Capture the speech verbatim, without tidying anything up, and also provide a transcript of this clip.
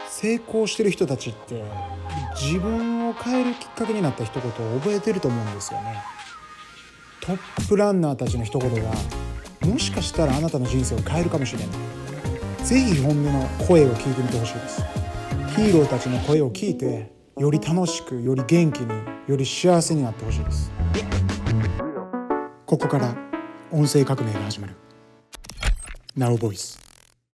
成功してる人たちって自分を変えるきっかけになった一言を覚えてると思うんですよね。トップランナーたちの一言がもしかしたらあなたの人生を変えるかもしれない。ぜひ本音の声を聞いてみてほしいです。ヒーローたちの声を聞いてより楽しく、より元気に、より幸せになってほしいです。ここから音声革命が始まる。 Now Voice